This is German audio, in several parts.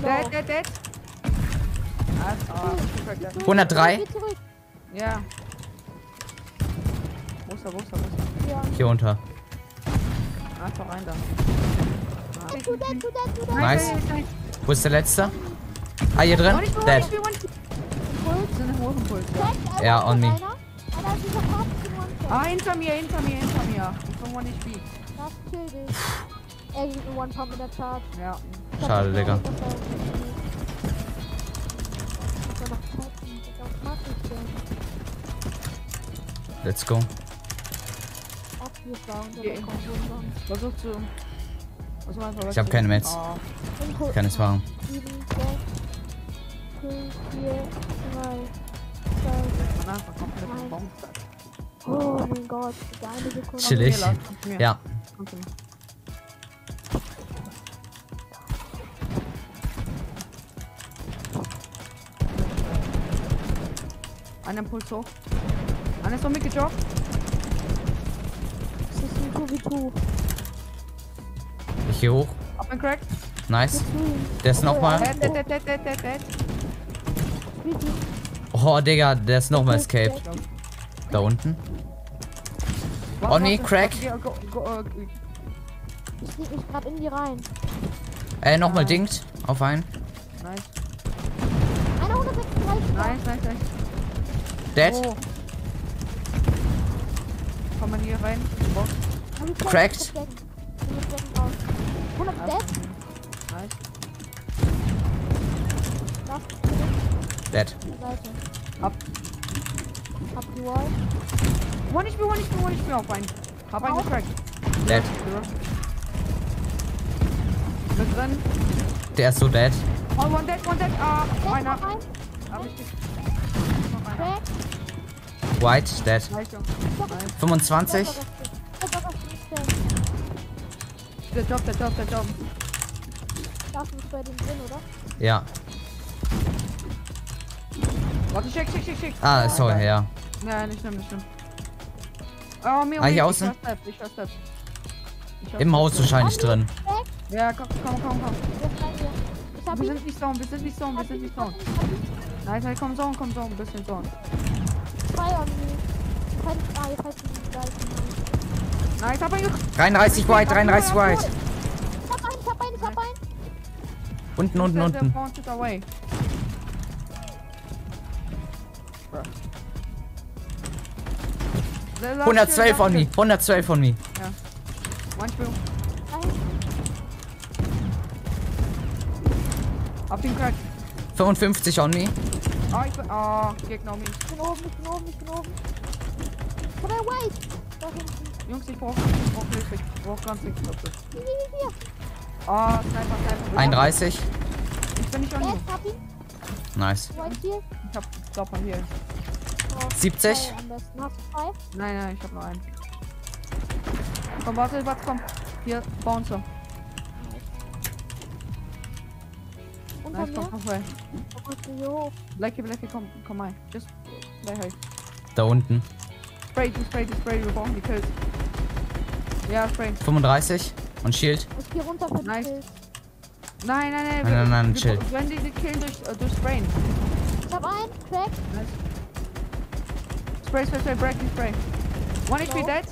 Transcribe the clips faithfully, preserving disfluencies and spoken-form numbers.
Dead, dead, dead. Ah, hundertdrei. ja. Wo ist er, wo ist er, wo ist Ja. Hier unter. er? Einfach rein da. Du dead, du dead, du dead. Nice. Wo ist der letzte? Ah, hier drin? Dead. Das sind hohen Puls, ja. Ja, on me. Einer. Einer ist dieser Part in One-Shot. Ah, hinter mir, hinter mir, hinter mir. Ich bin one H P. Das kill dich. Er geht in One-Pump mit der Charge. Ja. Schade, Digga. Let's go. Versuch zu... Was war einfach Ich hab keine Mets. Oh. Ich kann nichts machen. Einfach komplett Nein. gebombt. Oh mein Gott, eine Sekunde. Chillig. Komm zu mir, komm zu mir. Ja. Komm zu mir. Ein Impuls hoch. Einer ist noch mitgejoggt. Das ist ein zwei gegen zwei. Ich hier hoch. Auf ein Crack. Nice. Der ist nochmal. Dead, dead, dead, dead, dead, dead, dead. Oh, Digga, der ist nochmal escaped. Da unten. Warte, Oh nee, warte, Crack. warte, go, go, äh, Ich sneak mich gerade in die rein. Äh, nochmal dingt. Auf einen. Nice, Einer hundertsechsunddreißig. nice, nice, nice. Dead. Oh. Komm mal hier rein. Box. Hab ich Cracked. Ich hab Decken. Ich hab Decken raus. hundert Dead. Nice. Das Dead. ist die Seite. Ab. Hab die Wall. One H P, one H P, one H P auf einen. Hab einen Auf. gecrackt. Dead. Mit drin. Der ist so dead. Oh, one dead, one dead. Ah, Dead einer. noch ein. Hab ich gekriegt. Noch einer. Crack. White, dead. Nice, Junge. fünfundzwanzig. Der Job, der Job, der Job. Das ist bei dem drin, oder? Ja. Warte, schick, schick, schick, schick. Ah, sorry, ja. Nein, nicht schlimm, nicht schlimm. Oh, mir Ah, hier ich außen? hör Step, Ich hör Step. Ich hör Im Step. Haus wahrscheinlich drin. Crack. Ja, komm, komm, komm, komm. Jetzt rein hier. Ich hab Wir ihn. sind nicht zone, wir sind nicht zone, wir Hab sind ihn. nicht Hab zone. ihn. Hab ihn. Nein, nein, komm zone, komm zone, ein bisschen zone. Zwei on me. Kein, ah, jetzt heißt es gleich. Nein, ich hab einen gekriegt. dreiunddreißig White, dreiunddreißig White. Ich hab einen, ich hab einen, ich hab einen. Unten, unten, Der- unten. der pointed away. Bruh. Der last hundertzwölf kill, von last mir. hundertzwölf von mir. kill. Ja. One Spiel. Ein. Auf den Crack. fünfundfünfzig on me. Oh, ich bin. Oh, Gegner um mich. Ich bin oben, ich bin oben, ich bin oben. Ich hab einen White. Da hinten. Jungs, ich brauch, ich brauch Hilfe. Ich brauch ganz nichts dazu. Hier, hier, hier. Oh, Sniper, Sniper. einunddreißig. Ich bin nicht on you. Dead, hab ihn. Nice. White hier. Ich hab Stopper hier. Oh, siebzig. zwei am besten. Hast du zwei? Nein, nein, ich hab nur einen. Komm, warte, warte, komm. Hier, Bouncer. Unter Nice, mir. komm, komm, rein. Oh Gott, hier hoch. Blackie, Blackie, komm, komm rein. Just, play high. Da unten. Spray, du spray, du spray, wir brauchen die Kills. Ja, spray. fünfunddreißig. Und Shield. Ich geh runter für die Nice. Kills. Nein, nein, nein. Nein, wir- nein, nein, wir chill. bra- Wenn die die Kill durch, äh, durch Sprayen. Ich hab einen. Crack. Nice. Spray, spray, spray, break, spray. One H P Low. dead.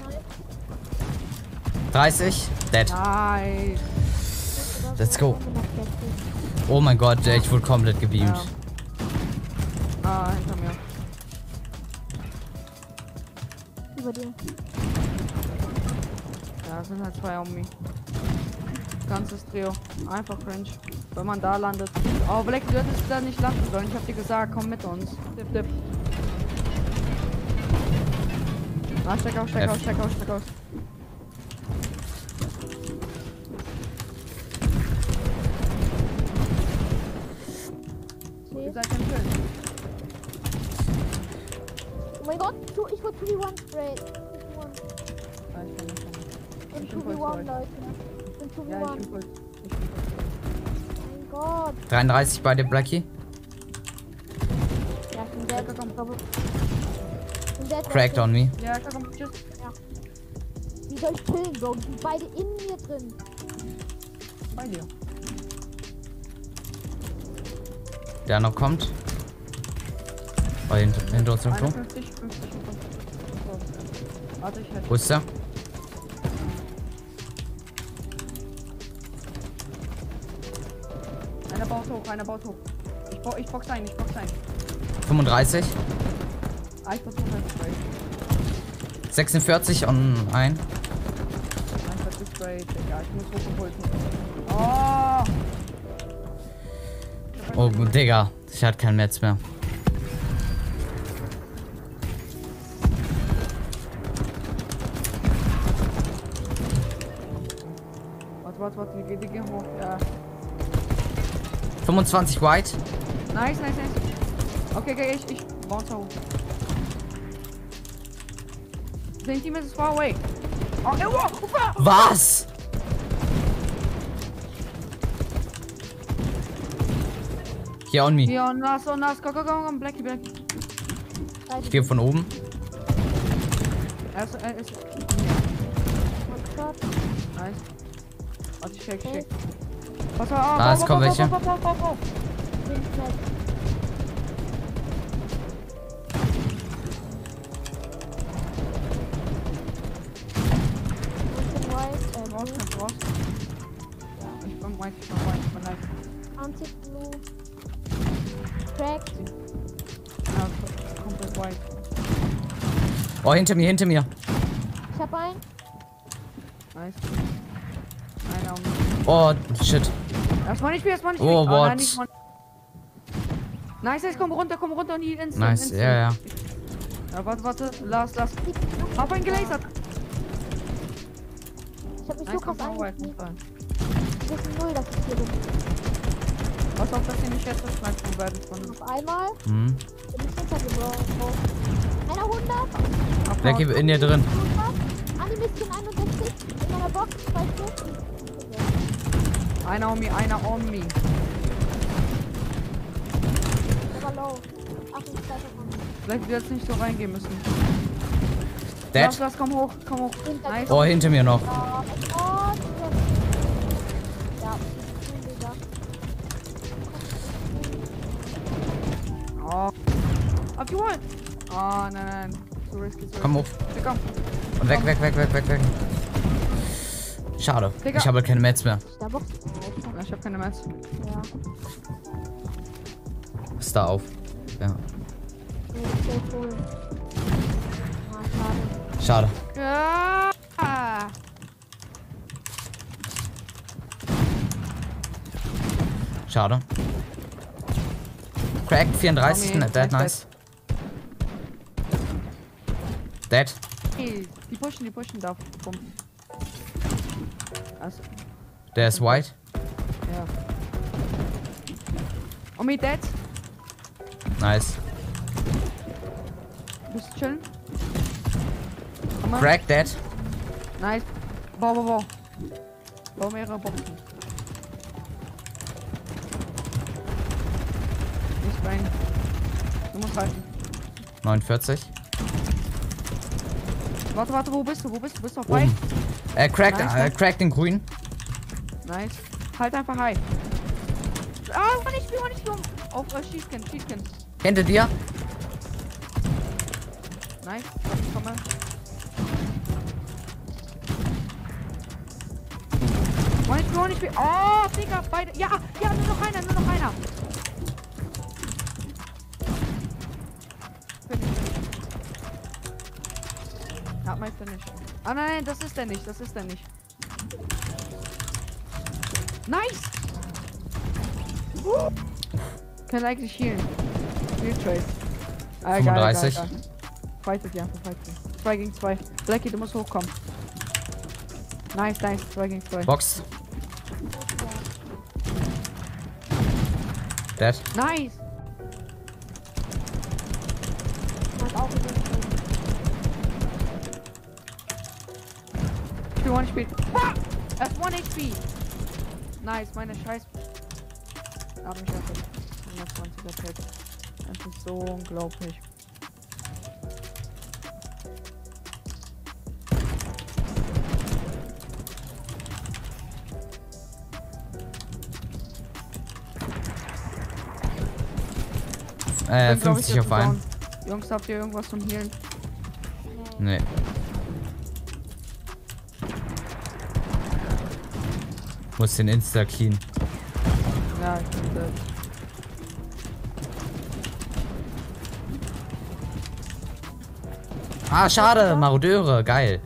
dreißig. Dead. Nice. Let's go. Oh mein Gott, ey, ich wurde komplett gebeamt. Ja. Ah, hinter mir. Über dir. Ja, es sind halt zwei um mich. Ganzes Trio. Einfach cringe. Wenn man da landet. Oh, Black, du hättest da nicht landen sollen. Ich hab dir gesagt, komm mit uns. Dip, dip. Ah, steck aus, steck F. aus, steck aus, steck aus. Ihr C. seid im Kill. Oh mein Gott, tu- ich wurde zwei gegen eins sprayed. zwei gegen eins. Ja, ich bin nicht schon. Ich bin Ich zwei bin gegen voll eins, Leute. Ich bin zwei Ja, gegen ich eins. bin voll. Ich bin voll. Mein Gott. dreiunddreißig bei dir, Blackie. Ja, ich bin dead. Ja, komm, Ich glaube- ich bin dead. Cracked on me. Ja, komm, tschüss. Wie soll ich killen, Bro? Die sind beide in mir drin. Bei dir. Der noch kommt. Oh, hinter, hinter uns irgendwo. einundfünfzig, fünfzig, fünfzig. Warte, ich hätte. Wo ist der? Einer baut hoch, einer baut hoch. Ich, bo ich box ein, ich box ein. fünfunddreißig. Ah, ich versuche ein Spray. sechsundvierzig und ein. Einfach zu Spray, Digga. Ich muss hoch und holen. Oh! Oh, Digga. Ich hatte kein Metz mehr. Warte, warte, warte. Die gehen, die gehen hoch. Ja. fünfundzwanzig White. Nice, nice, nice. Okay, okay, ich, ich bounce hoch. Sind die Misses far away? Oh, oh, oh, oh, oh. Was? Hier on me. Hier, und nass, und nass. Go, go, go, go. Blackie, Blackie. Ich gehe von oben. Er ist, er ist. Shot. Nice. Warte, ich shake, shake. Pass auf, Ah, es kommen welche. Auf, auf, auf, auf. Links weg. Mountain White, äh, Raus, Blue. kannst raus. Ich bin white, ich bin white, ich bin nice. Mountain Blue. Cracked. Ja, komplett white. Oh, hinter mir, hinter mir. Ich hab einen. Nice. Einer um. Oh, shit. Erstmal nicht mehr, erstmal nicht Oh, mehr. what? nein, nicht mal- Nice, nice, komm runter, komm runter und heal instant. Nice, instant. ja, ja. Ja, warte, warte. Lass, lass. Hab einen gelasert. Ich hab mich so Nice, krass komm, komm, white. eingeschnitten. komm, Wir wissen null, dass ich hier bin. Pass auf, dass die nicht jetzt verschnitten werden von. Auf einmal Hm. bin ich runtergebrochen. Einer hundert. Blackie in dir drin. Animischen einundsechzig. In meiner Box. Zwei Stück. Einer on me, einer on me. Der war low. achtundzwanzig von mir. Vielleicht wird jetzt nicht so reingehen müssen. Dead. Lass, lass, komm hoch, komm hoch. Nice. Oh, hinter mir noch. Ja, oh, shit. Ja, Digga. Oh. Auf die Wall. Oh, nein, nein. So risky, so Komm hoch. risky. Komm. Und weg, weg, weg, weg, weg, weg. Schade. Digga. Ich habe keine Metz mehr. Der Box. Ich hab keine Metz. Ja. Ist da auf. Ja. Nee, okay, cool. Ah, schade. Schade. Ja. Schade. Cracked vierunddreißig. Tommy, Dead, nice, nice. Dead. Hey, die pushen, die pushen da. Bumm. Also, Der ist white. ja. Und mit dead. Nice. Bist du chillen? Komm mal. Cracked, dead. Nice. Bau, bau, bau. Bau mehrere Boxen. Nicht rein. Du musst halten. neunundvierzig. Warte, warte, wo bist du? Wo bist du? Bist du auf High? Oben. Äh, cracked, Nice, äh, nice. cracked in grün. Nice. Halt einfach High. Ah, war nicht viel, war nicht viel. Auf äh, Schießkind, Schießkind. Hinter dir. Nice. Warte, ich komme. War nicht viel, war nicht viel. Oh, Digga, beide. Ja, ja, nur noch einer, nur noch einer. Finish. Ja, mein Finish. Ah, nein, das ist der nicht, das ist der nicht. Nice! Uh. Kann eigentlich healen. Heal Trade. Ah, egal, fünfunddreißig. egal, egal. Fightet ja, fightet. zwei gegen zwei. Blackie, du musst hochkommen. Nice, nice, zwei gegen zwei. Box. Dead. Nice! Hat auch in den Ich bin one H P. Ah! Er ist one H P. Nice, meine Scheiß. Hab mich einfach hundertzwanziger Pet. Das ist so unglaublich. Äh, Bin, glaub ich, fünfzig jetzt auf einen. down. Jungs, habt ihr irgendwas zum Healen? Nee. Muss den Insta clean. Ja, ich bin dead. Ah, schade, Marodeure, geil.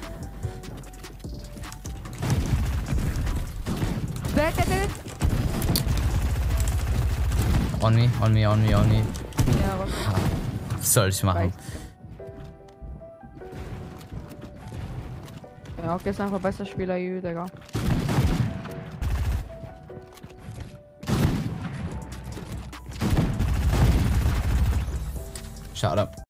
Dead, dead, dead. On me, on me, on me, on me. Ja, was? Was soll ich machen? Reicht. Ja, okay, ist einfach besser Spieler, Jü, Digga. Schade.